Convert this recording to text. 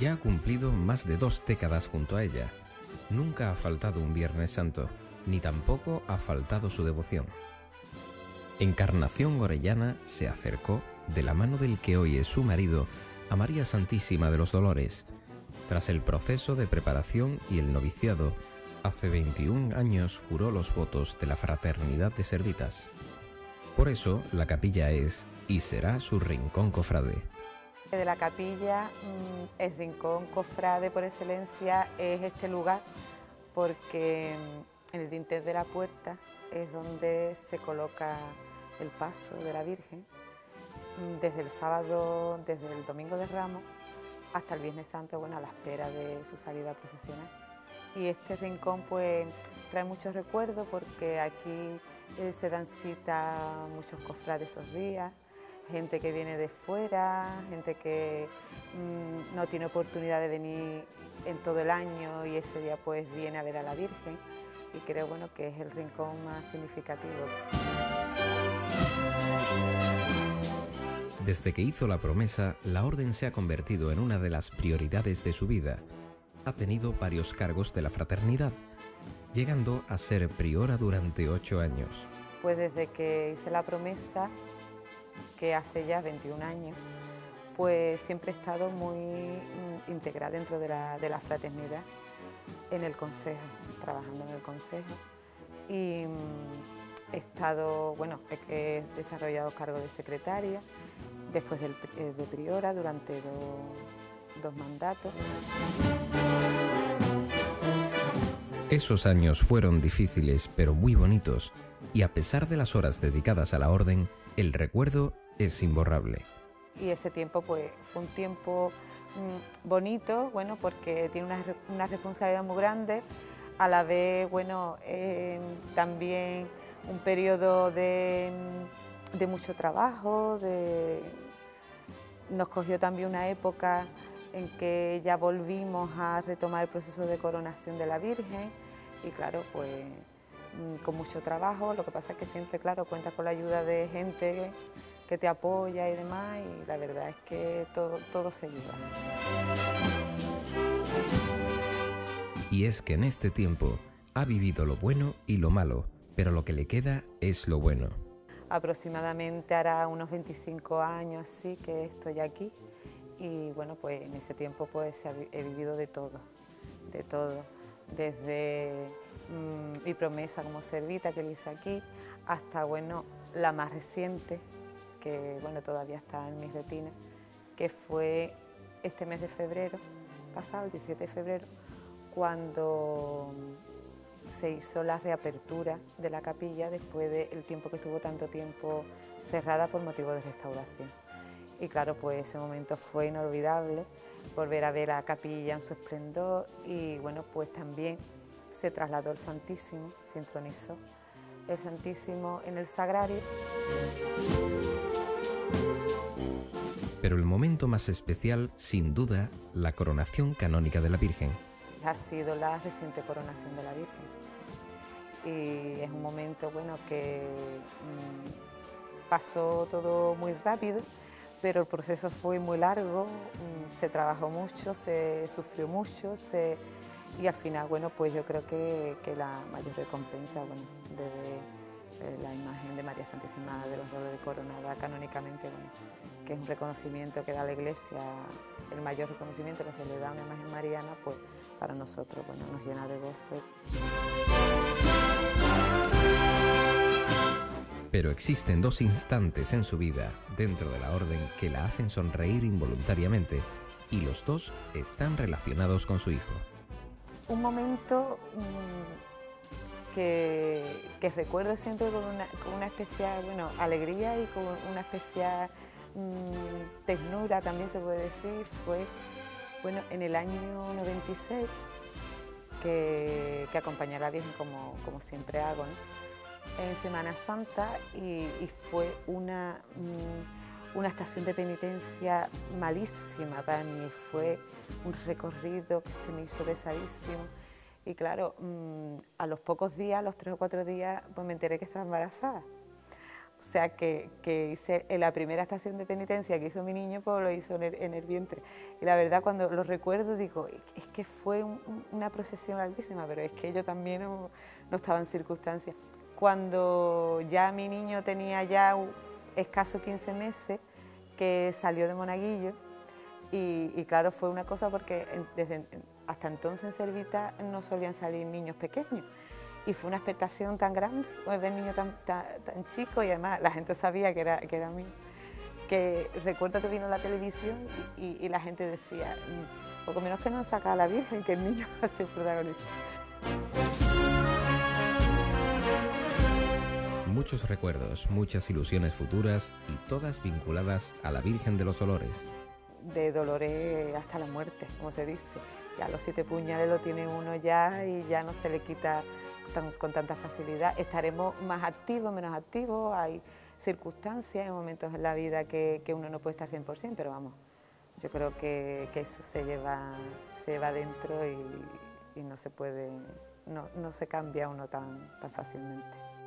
Ya ha cumplido más de 2 décadas junto a ella. Nunca ha faltado un Viernes Santo, ni tampoco ha faltado su devoción. Encarnación Orellana se acercó, de la mano del que hoy es su marido, a María Santísima de los Dolores. Tras el proceso de preparación y el noviciado, hace 21 años juró los votos de la Fraternidad de Servitas. Por eso, la capilla es y será su rincón cofrade. De la capilla, el rincón cofrade por excelencia es este lugar, porque en el dintel de la puerta es donde se coloca el paso de la Virgen, desde el sábado, desde el Domingo de Ramos hasta el Viernes Santo, bueno, a la espera de su salida procesional. Y este rincón pues trae muchos recuerdos, porque aquí se dan cita muchos cofrades esos días, gente que viene de fuera, gente que no tiene oportunidad de venir en todo el año y ese día pues viene a ver a la Virgen, y creo, bueno, que es el rincón más significativo. Desde que hizo la promesa, la orden se ha convertido en una de las prioridades de su vida. Ha tenido varios cargos de la fraternidad, llegando a ser priora durante 8 años. Pues desde que hice la promesa, que hace ya 21 años, pues siempre he estado muy integrada dentro de la fraternidad, en el consejo, trabajando en el consejo. Y he estado, bueno, he desarrollado cargos de secretaria, después de priora durante dos mandatos. Esos años fueron difíciles, pero muy bonitos, y a pesar de las horas dedicadas a la orden, el recuerdo es imborrable. Y ese tiempo pues fue un tiempo bonito, bueno, porque tiene una responsabilidad muy grande, a la vez, bueno, también un periodo de mucho trabajo, nos cogió también una época en que ya volvimos a retomar el proceso de coronación de la Virgen, y claro, pues con mucho trabajo. Lo que pasa es que siempre, claro, cuentas con la ayuda de gente que te apoya y demás, y la verdad es que todo se lleva. Y es que en este tiempo ha vivido lo bueno y lo malo, pero lo que le queda es lo bueno. Aproximadamente hará unos 25 años así que estoy aquí, y bueno, pues en ese tiempo pues he vivido de todo, desde mi promesa como servita que le hice aquí, hasta, bueno, la más reciente, que bueno, todavía está en mis retinas, que fue este mes de febrero pasado, el 17 de febrero, cuando se hizo la reapertura de la capilla después del tiempo que estuvo tanto tiempo cerrada por motivo de restauración. Y claro, pues ese momento fue inolvidable, volver a ver la capilla en su esplendor, y bueno, pues también se trasladó el Santísimo, se entronizó el Santísimo en el Sagrario. Pero el momento más especial, sin duda, la coronación canónica de la Virgen. Ha sido la reciente coronación de la Virgen, y es un momento, bueno, que pasó todo muy rápido, pero el proceso fue muy largo, se trabajó mucho, se sufrió mucho, y al final, bueno, pues yo creo que la mayor recompensa, bueno, de la imagen de María Santísima de los Dolores coronada canónicamente, bueno, que es un reconocimiento que da la Iglesia, el mayor reconocimiento que se le da a una imagen mariana, pues para nosotros, bueno, nos llena de gozo. Pero existen 2 instantes en su vida, dentro de la orden, que la hacen sonreír involuntariamente, y los 2 están relacionados con su hijo. Un momento que recuerdo siempre con una especial, bueno, alegría y con una especial ternura, también se puede decir, fue, bueno, en el año 96, que acompañé a la Virgen como siempre hago, ¿no?, en Semana Santa, y fue una estación de penitencia malísima para mí. Fue un recorrido que se me hizo pesadísimo, y claro, a los pocos días, a los 3 o 4 días, pues me enteré que estaba embarazada. O sea, que hice en la primera estación de penitencia que hizo mi niño, pues lo hizo en el vientre. Y la verdad, cuando lo recuerdo, digo, es que fue una procesión larguísima, pero es que yo también no estaba en circunstancias. Cuando ya mi niño tenía ya escaso 15 meses, que salió de Monaguillo, y claro, fue una cosa porque hasta entonces en Servita no solían salir niños pequeños. Y fue una expectación tan grande, ver niño tan chico, y además la gente sabía que era mío, que recuerdo que vino la televisión y la gente decía, poco menos que no saca a la Virgen, que el niño ha sido protagonista. Muchos recuerdos, muchas ilusiones futuras y todas vinculadas a la Virgen de los Dolores. De dolores hasta la muerte, como se dice. Ya los 7 puñales lo tiene uno ya y ya no se le quita con tanta facilidad. Estaremos más activos, menos activos, hay circunstancias, hay momentos en la vida que uno no puede estar 100%, pero vamos, yo creo que eso se lleva dentro y no se puede, no se cambia uno tan fácilmente.